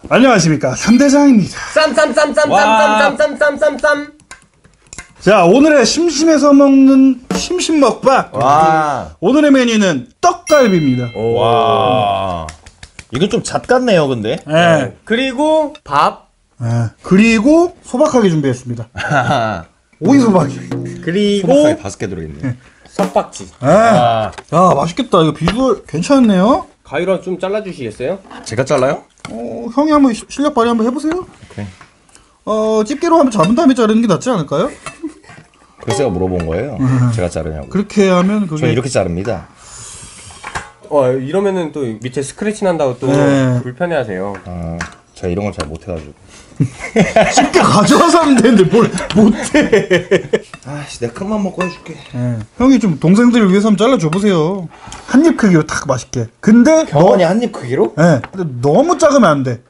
안녕하십니까, 삼대장입니다. 쌈쌈쌈쌈쌈쌈쌈쌈쌈쌈. 자, 오늘의 심심해서 먹는 심심 먹방. 와. 오늘의 메뉴는 떡갈비입니다. 와. 이건 좀 잣 같네요, 근데. 네. 그리고 밥. 그리고 소박하게 준비했습니다. 오이 소박이. 그리고 소박하게 5개 들어있네. 석박지. 야, 맛있겠다. 이거 비주얼 괜찮네요. 가위로 좀 잘라주시겠어요? 제가 잘라요? 형이 한번 실력 발휘 한번 해보세요. 오케이. 집게로 한번 잡은 다음에 자르는 게 낫지 않을까요? 글쎄가 물어본 거예요. 제가 자르냐고. 그렇게 하면 그게. 전 이렇게 자릅니다. 이러면은 또 밑에 스크래치 난다고 또 네. 불편해하세요. 제가 이런 걸 잘 못해가지고. 집게 가져와서 하면 되는데 뭘 못해. 아씨, 내가 큰맘 먹고 해줄게. 형이 좀 동생들을 위해서 한번 잘라줘보세요. 한 입 크기로 딱 맛있게. 근데 병원이 한 입 크기로? 근데 너무 작으면 안 돼.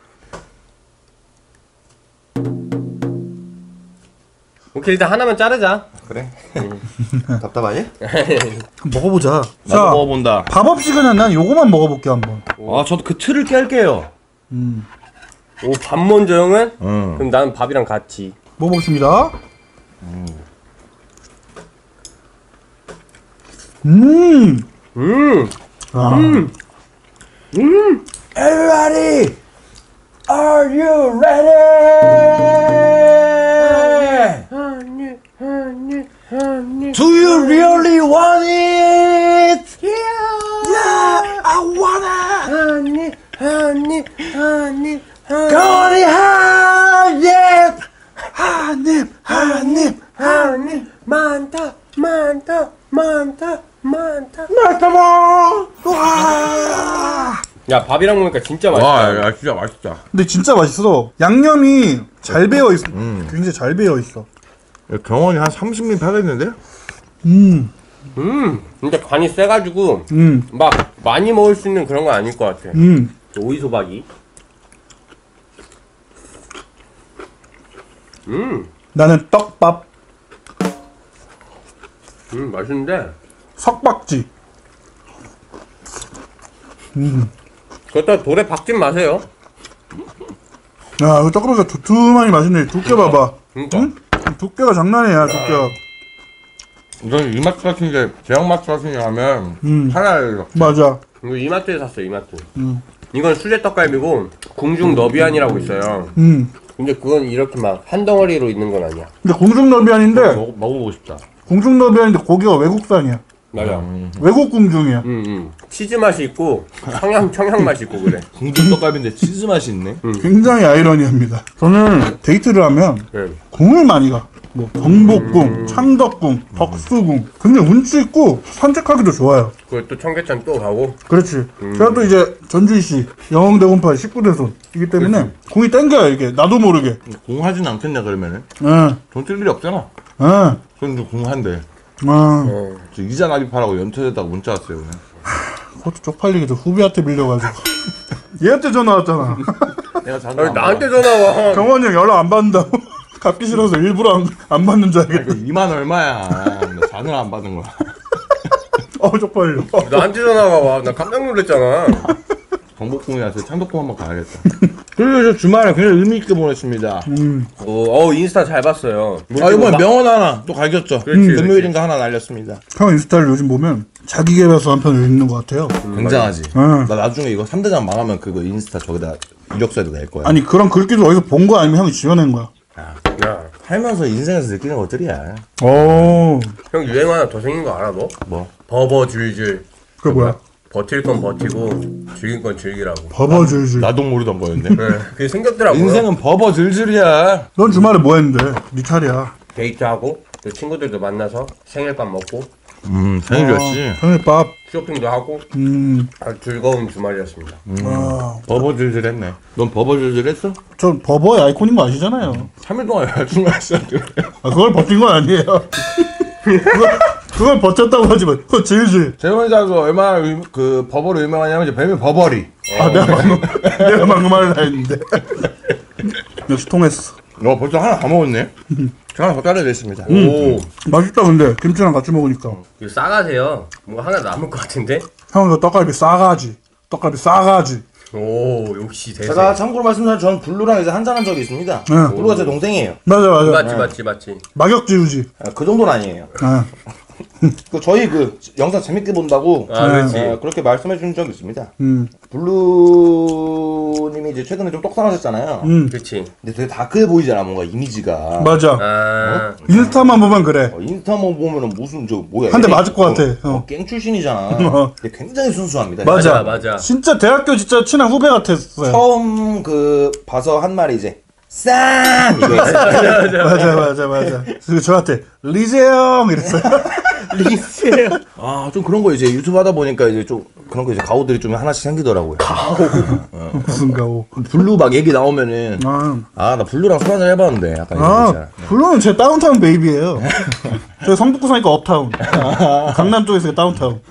오케이, 일단 하나만 자르자. 그래. 답답하지? 한번 먹어보자. 나도 먹어본다. 밥 없이 그냥 난 요거만 먹어볼게 한번. 저도 그 틀을 깰게요. 오, 밥 먼저 형은? 그럼 나는 밥이랑 같이. 먹어보겠습니다. Everybody, are you ready? Do you really want it? Yeah, I want it. 거리 한 입. 많다. 와. 야, 밥이랑 먹으니까 진짜 맛있다. 야, 진짜 맛있다. 근데 진짜 맛있어. 양념이 잘 배어 있어. 굉장히 잘 배어 있어. 경원이 한 30mm 하겠는데? 근데 간이 세가지고 막 많이 먹을 수 있는 그런 건 아닐 것 같아. 오이소박이. 나는 떡밥, 맛있는데. 석박지. 그렇다 돌에 박진 마세요. 야, 이거 떡밥이 두툼하니 맛있네. 두께 봐봐. 그러니까. 두께가 장난이야, 두께가. 이건 이마트 같은 게, 대형마트 같은 게 하면, 팔아요. 맞아. 이거 이마트에 샀어요, 이마트. 이건 수제 떡갈비고 궁중 너비안이라고 있어요. 근데 그건 이렇게 막 한 덩어리로 있는 건 아니야. 근데 공중너비안인데, 먹어보고 싶다. 공중너비안인데 고기가 외국산이야. 맞아. 외국 공중이야. 치즈 맛이 있고 청양 맛이 있고 그래. 궁중떡갈비인데 치즈 맛이 있네. 굉장히 아이러니합니다. 저는 데이트를 하면 네. 궁을 많이 가. 뭐 경복궁, 창덕궁, 덕수궁. 굉장히 운치 있고 산책하기도 좋아요. 그리고 또 청계천 또 가고. 그렇지. 제가 또 이제 전주시 영흥대군파 19대손이기 때문에 궁이 땡겨요, 이게. 나도 모르게. 공 하진 않겠냐 그러면은? 예. 돈 쓸 일이 없잖아. 예. 그럼 공 한대. 저 이자 납입하라고 연초에다가 문자 왔어요 그냥. 그것도 쪽팔리게 저 후배한테 밀려가지고. 얘한테 전화 왔잖아. 내가 자주 아니, 나한테 전화 와. 경원이 형 연락 안 받는다고. 갚기 싫어서 일부러 안 받는 줄 알겠다. 2만 얼마야. 나 자는 안 받은 거야. 쪽팔려. 나한테 전화가 와. 나 깜짝 놀랐잖아. 경복궁에 와서 창덕궁 한번 가야겠다. 그리고 저 주말에 굉장히 의미있게 보냈습니다. 인스타 잘 봤어요. 이번에 명언 하나 또 갈겼죠. 금요일인가 하나 날렸습니다. 형 인스타를 요즘 보면 자기 개발서 한 편을 읽는 것 같아요. 굉장하지. 나 나중에 이거 3대장 망하면 그거 인스타 저기다 이력서에도 낼 거야. 아니, 그런 글귀도 어디서 본 거 아니면 형이 지어낸 거야? 야, 살면서 인생에서 느끼는 것들이야. 형 유행 하나 더 생긴 거 알아 너? 뭐? 버버줄줄. 그게 뭐야? 버틸 건 버티고 즐길 건 즐기라고. 버버줄줄. 나도 모르던 거였네. 네, 그게 생겼더라고요. 인생은 버버질질이야. 넌 주말에 뭐 했는데? 네 차례야. 데이트하고 또 친구들도 만나서 생일밥 먹고 생일이었지. 생일밥. 쇼핑도 하고 아주 즐거운 주말이었습니다. 버버질질했네. 넌 버버질질했어? 전 버버의 아이콘인 거 아시잖아요. 3일 동안 여자친구였어. 그걸 버틴 건 아니에요. 그걸 버텼다고 하지만 그거 질질. 재훈이가 얼마나 그 버버로 유명하냐면 이제 별명 버버리. 내가 방금 말을 다 했는데. 역시 통했어. 너 벌써 하나 다 먹었네? 저 하나 더 자르겠습니다. 오, 맛있다. 근데 김치랑 같이 먹으니까. 이거 싸가세요. 뭐 하나 남을 것 같은데? 형은 떡갈비 싸가지. 떡갈비 싸가지. 오 역시 대세. 제가 참고로 말씀드리면 저는 블루랑 이제 한잔한 적이 있습니다. 네. 블루가 제 동생이에요. 맞아. 맞지. 막역지우지. 그 정도는 아니에요. 아. 저희 그 영상 재밌게 본다고 그렇지. 그렇게 말씀해 주신 적이 있습니다. 음. 블루님이 이제 최근에 좀 똑상하셨잖아요. 그렇지. 근데 되게 다크해 보이잖아, 뭔가 이미지가. 맞아. 아 인스타만 보면 그래. 인스타만 보면은 무슨 저 뭐야? 한대 맞을 것 같아. 갱 출신이잖아. 근데 굉장히 순수합니다. 맞아. 진짜 대학교 진짜 친한 후배 같았어요. 처음 그 봐서 한 말이 이제 쌈 이거 맞아. 그리고 저한테 리제 형 이랬어요. 리세요. 아좀 그런 거 이제 유튜브 하다 보니까 이제 좀 그런 거 이제 가오들이 좀 하나씩 생기더라고요. 무슨 가오. 블루 막 얘기 나오면은 나 블루랑 술 한잔 해봤는데 약간 이런 거 있잖아. 물론 제 다운타운 베이비예요. 저 성북구 사니까 업타운. 강남 쪽에서 다운타운.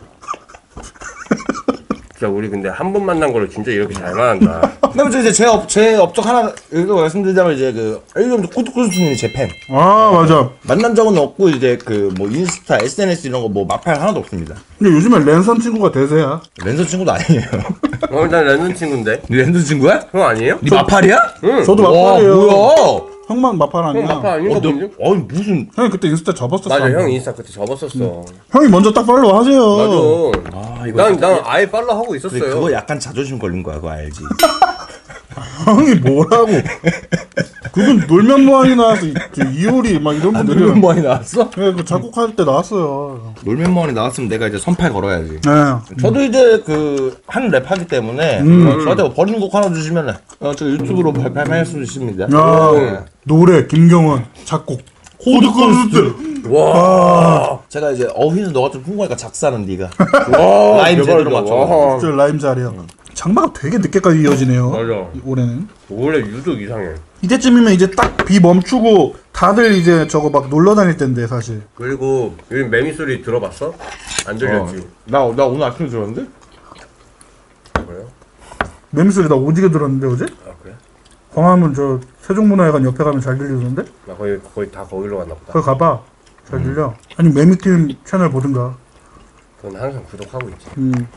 진짜 우리 근데 한 번 만난 거를 진짜 이렇게 잘 만난다. 그다음에 이제 제 업적 하나 이거 말씀드리자면 이제 그 엘리엄 코트코스님이 제 팬. 아 맞아. 만난 적은 없고 이제 그 뭐 인스타, SNS 이런 거 뭐 마팔 하나도 없습니다. 근데 요즘에 랜선 친구가 대세야. 랜선 친구도 아니에요. 난 랜선 친구인데. 네 랜선 친구야? 형 아니에요? 네 마팔이야? 응. 저도 와 마팔이에요. 뭐야? 형만 마팔 아니야. 형 마파 아닌 거 보이죠? 아니 무슨 형이 그때 인스타 접었었어. 맞아 형 인스타 그때 접었었어. 형이 먼저 딱 팔로우 하세요. 맞아. 이거 난 아예 팔로 하고 근데 있었어요. 그거 약간 자존심 걸린 거야, 그거 알지? 형이 뭐라고? 그분 놀면 뭐하니 나와서 이효리 막 이런 분들이. 놀면 뭐하니 나왔어? 네, 그 작곡할 때 나왔어요. 놀면 뭐하니 나왔으면 내가 이제 선팔 걸어야지. 네. 저도 이제 그 한 랩하기 때문에 저한테 버리는 곡 하나 주시면은 제가 유튜브로 발매할 수 있습니다. 야, 노래 김경원 작곡 코드 콘서트. 와. 제가 이제 어휘는 너가 좀 풍부하니까 작사는 네가 와. 라임 제대로 대박이다. 맞춰. 와. 저 라임 잘해요. 장마가 되게 늦게까지 이어지네요. 맞아. 올해는. 원래 유독 이상해. 이때쯤이면 이제 딱 비 멈추고 다들 이제 저거 막 놀러 다닐 텐데 사실. 그리고 요즘 매미 소리 들어봤어? 안 들렸지? 나 오늘 아침에 들었는데? 그래요? 매미 소리 나 오지게 들었는데 어제? 아 그래? 광화문 저 세종문화회관 옆에 가면 잘 들리던데? 나 거의 다 거기로 갔나 보다. 거기 가봐. 잘 들려. 아니 매미팀 채널 보든가. 그건 항상 구독하고 있지.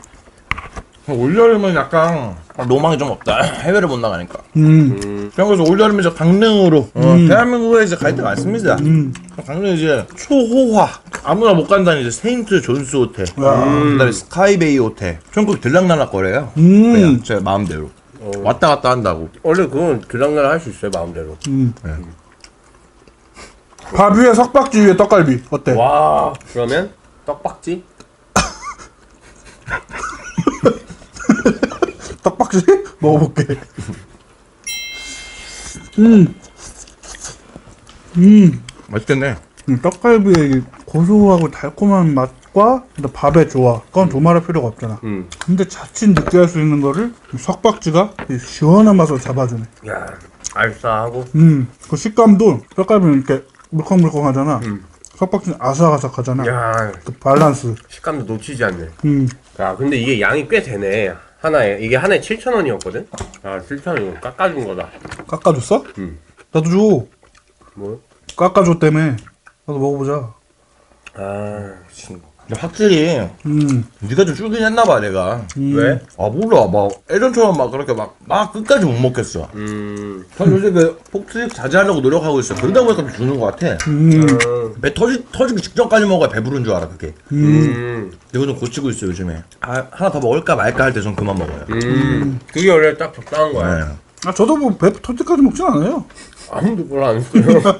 올여름은 약간 로망이 좀 없다. 해외를 못 나가니까. 그래서 올여름에 이제 강릉으로 대한민국에 이제 갈 데 많습니다. 강릉 이제 초호화 아무나 못 간다는 이제 세인트 존스 호텔, 그다음에 스카이베이 호텔, 전국 들락날락거려요. 그냥 제 마음대로 왔다 갔다 한다고. 원래 그건 들락날 할 수 있어요 마음대로. 밥 위에 석박지 위에 떡갈비 어때? 와. 그러면 떡박지? 떡박지? 먹어볼게. 맛있겠네. 떡갈비의 이 고소하고 달콤한 맛과 밥의 조화. 그건 두말할 필요가 없잖아. 근데 자칫 느끼할 수 있는 거를 이 석박지가 이 시원한 맛으로 잡아주네. 야. 알싸하고. 그 식감도 떡갈비는 이렇게 물컹물컹하잖아. 석박지는 아삭아삭하잖아. 야. 그 밸런스. 식감도 놓치지 않네. 음. 야 근데 이게 양이 꽤 되네. 하나에 이게 하나에 7,000원이었거든. 아 7,000원 깎아준 거다. 깎아줬어? 응. 나도 줘. 뭐? 깎아줬다며. 나도 먹어보자. 아 근데 확실히 네가 좀 줄긴 했나봐 내가. 왜? 아 몰라 막 예전처럼 막 그렇게 막 끝까지 못 먹겠어. 전 요새 그 폭식 자제하려고 노력하고 있어. 그러다 보니까 좀 주는 것 같아. 배 터지기 직전까지 먹어야 배부른 줄 알아 그게. 이거 좀 고치고 있어 요즘에. 하나 더 먹을까 말까 할 때 좀 그만 먹어요. 그게 원래 딱 적당한 거야. 네. 아 저도 뭐 배 터질 때까지 먹진 않아요. 아무도 별로 안 했어요.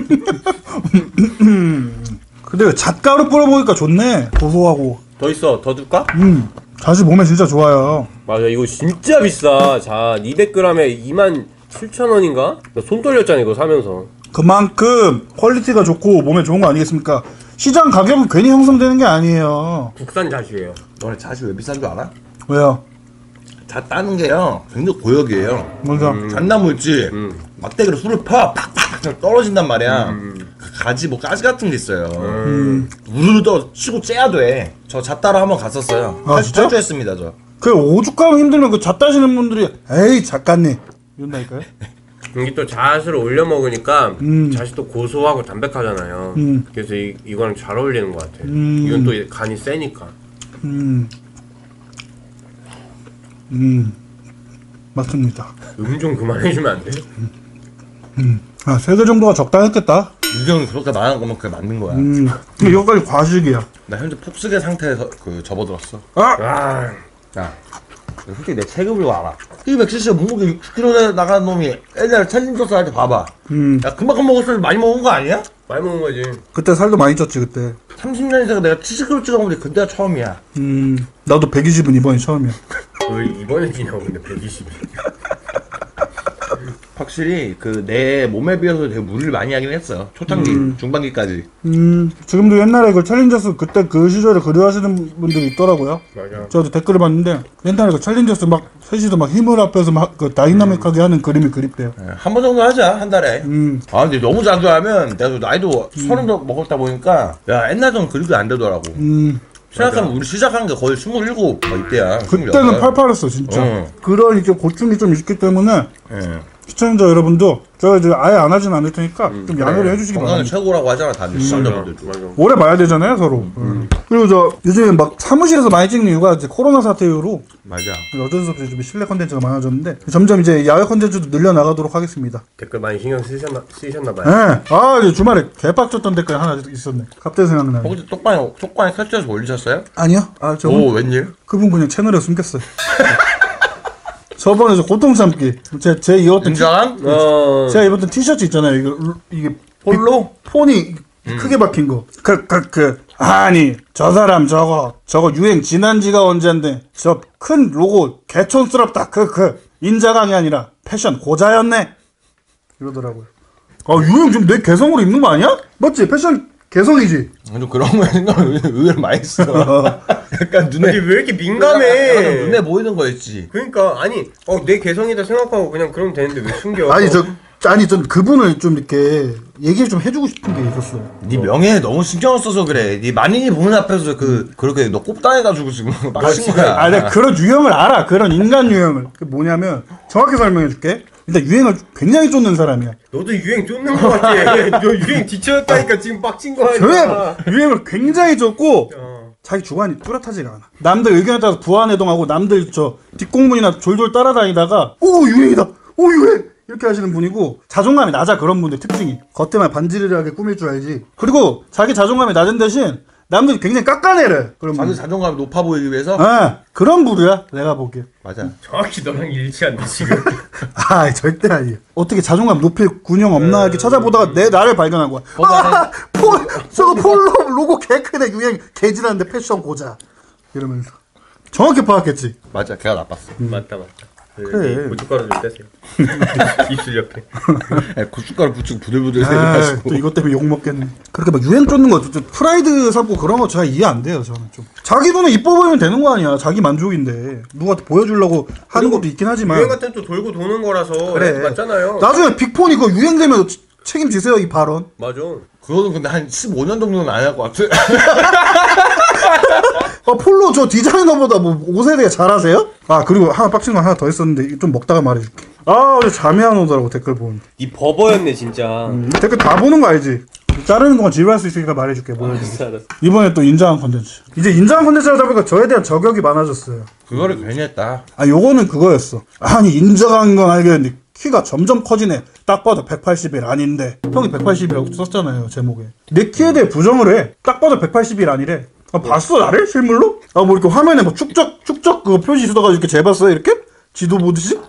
근데 잣가루 뿌려 먹으니까 좋네. 고소하고. 더 있어. 더 줄까? 잣이 몸에 진짜 좋아요. 맞아 이거 진짜 비싸. 자 200g에 27,000원인가? 나 손 떨렸잖아 이거 사면서. 그만큼 퀄리티가 좋고 몸에 좋은 거 아니겠습니까? 시장 가격은 괜히 형성되는 게 아니에요. 국산 잣이에요. 너네 잣이 왜 비싼 줄 알아? 왜요? 잣 따는 게요 굉장히 고역이에요. 먼저 잣나무 있지? 막대기로 술을 팍팍팍 떨어진단 말이야. 그 가지 뭐 가지 같은 게 있어요. 우르르 떠 치고 째야 돼. 저 잣 따러 한번 갔었어요. 아, 진짜? 탈주했습니다 저. 그 오죽하면 힘들면 그 잣 따시는 분들이 에이 작가님 이런다니까요. 이게 또 잣을 올려 먹으니까 잣이 또 고소하고 담백하잖아요. 그래서 이거랑 잘 어울리는 것 같아. 이건 또 간이 세니까. 맞습니다. 좀 그만해주면 안 돼? 아, 3개 정도가 적당했겠다. 이경이 그렇게 말하는 거면 그게 맞는 거야. 근데 이거까지 과식이야. 나 현재 폭스의 상태에서 접어들었어. 아, 야, 솔직히 내 체급을 알아. 170 몸무게 60kg 나가는 놈이 옛날에 챌린저스 할 때 봐봐. 야, 그만큼 먹었으면 많이 먹은 거 아니야? 많이 먹은 거지. 그때 살도 많이 쪘지 그때. 30년 이상 내가 70kg 찍어본 게 그때가 처음이야. 나도 120은 이번이 처음이야. 왜 이번에 지냐고 근데 120이. 확실히 그 내 몸에 비해서 되게 무리를 많이 하긴 했어. 초창기, 중반기까지. 지금도 옛날에 그 챌린저스 그때 그 시절에 그리워하시는 분들이 있더라고요. 맞아. 저도 댓글을 봤는데 옛날에 그 챌린저스 막 셋이서 막 힘을 합해서 막 그 다이나믹하게 하는 그림이 그립대요. 한 번 정도 하자, 한 달에. 아, 근데 너무 자주 하면 내가 나이도 30 먹었다 보니까 야, 옛날처럼 그리도 안 되더라고. 생각하면 우리 시작한 게 거의 27 이때야. 그때는 28. 팔팔했어 진짜. 그런 이제 고충이 좀 있기 때문에 예. 시청자 여러분도 제가 이제 아예 안 하진 않을 테니까 좀 양해를 해주시기 건강이 바랍니다. 최고라고 하잖아, 다들 시청자분들도. 맞아. 오래 봐야 되잖아요 서로. 그리고 저 요즘에 막 사무실에서 많이 찍는 이유가 이제 코로나 사태 이후로 맞아. 어쩔 수 없이 좀 실내 컨텐츠가 많아졌는데 점점 이제 야외 컨텐츠도 늘려나가도록 하겠습니다. 댓글 많이 신경 쓰셨나봐요. 네. 아 이제 주말에 개빡쳤던 댓글 하나 있었네. 갑자기 생각나네. 혹시 톡방에 설정해서 올리셨어요? 아니요. 아 저 오, 웬일? 그분 그냥 채널에 숨겼어요. 저번에 저 고통 참기 제 입었던 인정한? 제가 입었던 티셔츠 있잖아요. 이게 폴로? 폰이 크게 박힌 거. 아니 저 사람 저거 유행 지난 지가 언젠데 저 큰 로고 개촌스럽다. 인자강이 아니라 패션 고자였네. 이러더라고요. 아 유행 좀 내 개성으로 입는 거 아니야? 맞지? 패션 개성이지. 좀 그런 거에 생각을 의외로 많이 써. 약간 눈에 근데 왜 이렇게 민감해? 약간 눈에 보이는 거였지. 그러니까 아니 내 개성이다 생각하고 그냥 그러면 되는데 왜 숨겨? 아니 전 그분을 좀 이렇게 얘기를 좀 해주고 싶은 게 있었어요. 네 명예에 너무 신경을 써서 그래. 네 만인이 보는 앞에서 그렇게 너 꼽당해가지고 지금 막 친 거야. 아, 내가 그런 유형을 알아. 그런 인간 유형을. 그게 뭐냐면 정확히 설명해 줄게. 일단 유행을 굉장히 쫓는 사람이야. 너도 유행 쫓는 거 같아. 너 유행 뒤쳐였다니까 지금 빡친 거 아니야? 유행을 굉장히 쫓고 자기 주관이 뚜렷하지가 않아. 남들 의견에 따라서 부안해동하고 남들 저 뒷공문이나 졸졸 따라다니다가 오 유행이다. 오 유행. 이렇게 하시는 분이고 자존감이 낮아. 그런 분들 특징이 겉에만 반지르르하게 꾸밀 줄 알지. 그리고 자기 자존감이 낮은 대신 남들이 굉장히 깎아내래. 그런 자기 분. 자존감이 높아 보이기 위해서. 그런 부류야 내가 보기에. 맞아. 정확히 너랑 일치한다 지금. 아 절대 아니에요. 어떻게 자존감 높일 군형 없나 이렇게 찾아보다가 나를 발견한 거야. 저거 폴로 로고 개 크네. 유행 개질하는데 패션 고자 이러면서 정확히 파악했지. 맞아, 걔가 나빴어. 맞다. 그래. 고춧가루 좀 떼세요. 입술 옆에. 고춧가루 부치고 부들부들 또 해가지고. 이것 때문에 욕 먹겠네. 그렇게 막 유행 쫓는 거, 좀 프라이드 삼고 그런 거 제가 이해 안 돼요. 저는 좀 자기 눈에 이뻐 보이면 되는 거 아니야. 자기 만족인데 누구한테 보여주려고 하는 것도 있긴 하지만. 유행 같은 또 돌고 도는 거라서 그래. 맞잖아요. 나중에 빅폰이 그거 유행되면 책임지세요 이 발언. 맞아. 그거는 근데 한 15년 정도는 안 할 것 같아. 폴로 저 디자이너보다 뭐 옷에 대해 잘하세요? 아 그리고 하나 빡친 거 하나 더 있었는데 좀 먹다가 말해줄게. 어제 잠이 안 오더라고 댓글 보는데. 이 버버였네 진짜. 댓글 다 보는 거 알지? 자르는 동안 지루할 수 있으니까 말해줄게. 알았어. 이번에 또 인자한 컨텐츠. 이제 인자한 컨텐츠 하다 보니까 저에 대한 저격이 많아졌어요. 그거를 괜히 했다. 아 요거는 그거였어. 아니 인정한 건 알겠는데 키가 점점 커지네. 딱 봐도 181 아닌데. 형이 180이라고 썼잖아요 제목에. 내 키에 대해 부정을 해. 딱 봐도 181 아니래. 아 봤어 나를? 실물로? 아 뭐 이렇게 화면에 뭐 축적 그거 표시 있어가지고 이렇게 재봤어요 이렇게? 지도 보듯이?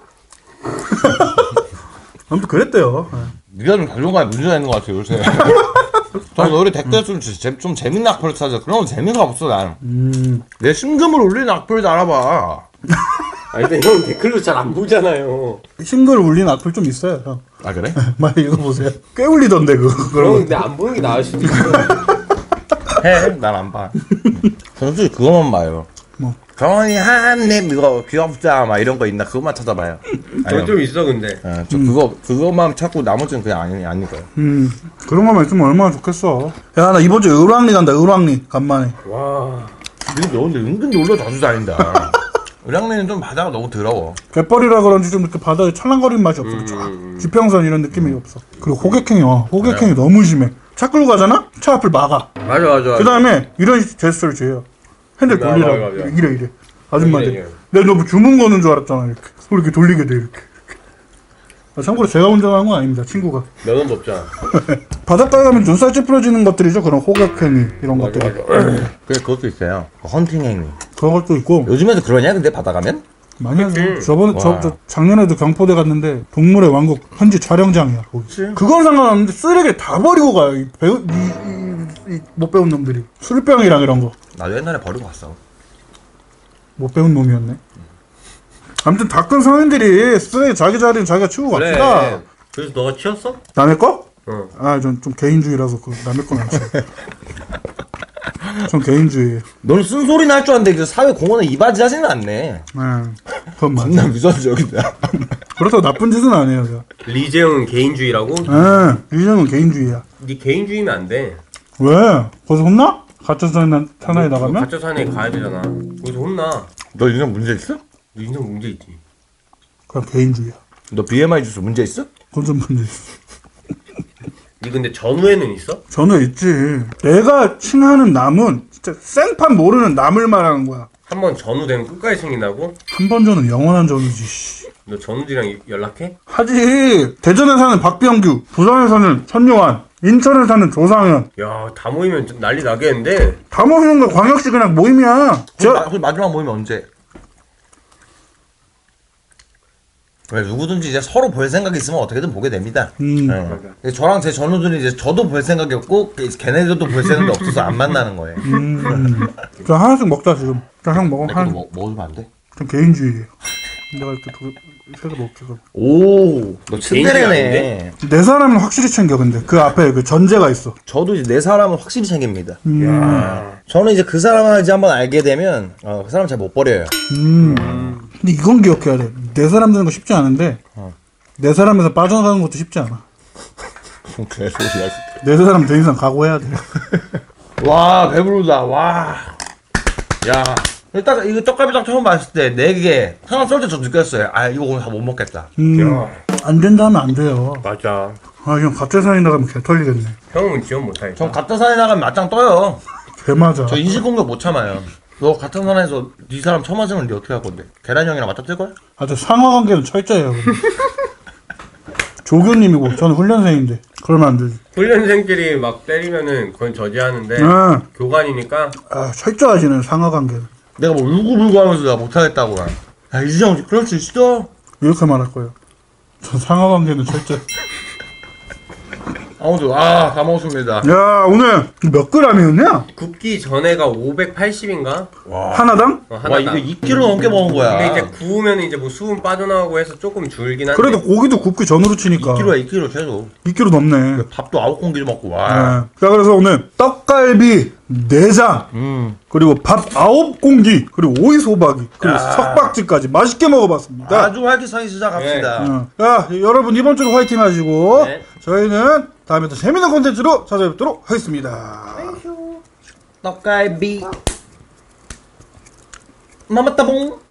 아무튼 그랬대요. 네가 좀 자존감에 문제가 있는 것 같아 요새. 저는 우리 댓글 좀 재밌는 악플을 찾아. 그런 건 재미가 없어 나는. 내 심금을 울리는 악플을 알아봐. 아니 근데 형 댓글도 잘 안 보잖아요. 싱글 울린 악플 좀 있어요 형. 아 그래? 많이 읽어보세요. 꽤 울리던데 그거. 그럼 근데 안 보는 게 나을 수도 있어. 해. 난 안 봐. 저는 솔직히 그거만 봐요. 뭐? 경원이 한입 이거 귀엽다 막 이런 거 있나 그것만 찾아봐요. 좀 있어 근데. 저 그거만 찾고 나머지는 그냥 아닌 거예요. 그런 거만 있으면 얼마나 좋겠어. 야 나 이번 주에 을왕리 간다. 을왕리 간만에. 와. 너 근데 은근 놀러 자주 다닌다. 의량리는 좀 바다가 너무 더러워. 갯벌이라 그런지 좀 이렇게 바다에 찰랑거리는 맛이 없어. 쫙 지평선 이런 느낌이 없어. 그리고 호객행이 너무 심해. 차 끌고 가잖아? 차 앞을 막아. 맞아. 그 다음에 이런 제스처를 줘요. 핸들 돌리라고. 맞아. 이래. 아줌마들. 이래. 내가 너 뭐 주문 거는 줄 알았잖아 이렇게. 이렇게 돌리게 돼 이렇게. 아, 참고로 제가 운전한 건 아닙니다. 친구가. 면허도 없잖아. 바닷가에 가면 눈살 찌푸려지는 것들이죠. 그런 호객행위 이런 것들. 그래 그것도 있어요. 헌팅 행위. 그런 것도 있고 요즘에도 그러냐? 근데 바다 가면? 많이 하죠. 저번에 저 작년에도 경포대 갔는데 동물의 왕국 현지 촬영장이야. 거기. 그건 상관없는데 쓰레기를 다 버리고 가요. 못 배운 놈들이. 술병이랑 이런 거. 나도 옛날에 버리고 갔어. 못 배운 놈이었네. 아무튼 다 큰 성인들이 쓰레기 자기 자리는 자기가 치우고 그래. 갑시다. 그래서 너가 치웠어? 남의 거? 응. 아, 전 좀 개인주의라서 그 남의 건 안 치워. 전 개인주의예요. 너는 쓴소리 날 줄 알았는데 그 사회 공헌에 이바지 하지는 않네. 네, 그건 맞아. 겁나 미선적이다. 그렇다고 나쁜 짓은 안 해요. 제가. 리재용은 개인주의라고? 네, 이정은 개인주의야. 네 개인주의면 안 돼. 왜? 거기서 혼나? 가짜산에 나가면? 가짜산에 가야 되잖아. 거기서 혼나. 너 인생 문제 있어? 너 인생 문제 있지. 그냥 개인주의야. 너 BMI 지수 문제 있어? 그건 좀 문제 있어. 니 근데 전후에는 있어? 저는 있지. 내가 칭하는 남은 진짜 생판 모르는 남을 말하는 거야. 한 번 전후되면 끝까지 생긴다고? 한 번 전은 영원한 전이지. 씨. 너 전후들이랑 연락해? 하지. 대전에 사는 박병규, 부산에 사는 천요한, 인천에 사는 조상현. 야, 다 모이면 좀 난리 나겠는데? 다 모이는 거 광역시 그냥 모임이야. 그럼 마지막 모임이 언제? 왜 누구든지 이제 서로 볼 생각이 있으면 어떻게든 보게 됩니다. 네. 저랑 제 전우들이 이제 저도 볼 생각이 없고 걔네들도 볼 생각이 없어서 안 만나는 거예요. 저 하나씩 먹자 지금. 형 먹어. 하나. 먹으면 안 돼? 좀 개인주의예요. 내가 이렇게 세개 먹게. 그럼. 오, 너 츤데레네. 아닌데? 내 사람은 확실히 챙겨. 근데 그 앞에 그 전제가 있어. 저도 이제 내 사람은 확실히 챙깁니다. 야. 저는 이제 그 사람을 이제 한번 알게 되면 그 사람 잘 못 버려요. 근데 이건 기억해야 돼. 내 사람 되는 거 쉽지 않은데 내 사람에서 빠져나가는 것도 쉽지 않아. 개소리야. 내 사람 된 이상 각오해야 돼. 와 배부르다. 와. 야. 딱 이거 떡갈비탕 처음 봤을 때 4개 하나 썰 때 저 느꼈어요. 아 이거 오늘 다 못 먹겠다. 야. 안 된다면 안 돼요. 맞아. 아, 형 가짜산에 나가면 개 털리겠네. 형은 지원 못하겠다. 전 같은 산에 나가면 맞짱 떠요. 개 맞아. 저 인식 공격 못 참아요. 너 같은 산에서 네 사람 처음 맞으면 네 어떻게 할 건데? 계란 형이랑 맞짱 뜰 거야? 아주 상하 관계는 철저해요. 조교님이고 저는 훈련생인데 그러면 안 되지. 훈련생끼리 막 때리면은 그건 저지하는데 아, 교관이니까 아 철저하시는 상하 관계는. 내가 뭐 울고불고 하면서 나 못하겠다고. 야 이지영 그럴 수 있어. 이렇게 말할 거예요. 전 상하 관계는 철저해. 아무튼 다 먹었습니다. 야, 오늘 몇 그램이었냐? 굽기 전에가 580인가? 하나당? 와 하나당. 이거 2kg 넘게 먹은 거야. 근데 이제 구우면 이제 뭐 수분 빠져나오고 해서 조금 줄긴 한데. 그래도 고기도 굽기 전으로 치니까 2kg야 2kg 최소. 2kg 넘네. 밥도 9공기 먹고 와. 네. 자, 그래서 오늘 떡갈비 4장 그리고 밥 9공기 그리고 오이 소박이 그리고 석박지까지 맛있게 먹어봤습니다. 아주 활기차게 시작합시다. 자, 여러분 이번 주도 화이팅 하시고 네. 저희는 다음에 또 재밌는 콘텐츠로 찾아뵙도록 하겠습니다. 떡갈비. 마마따봉.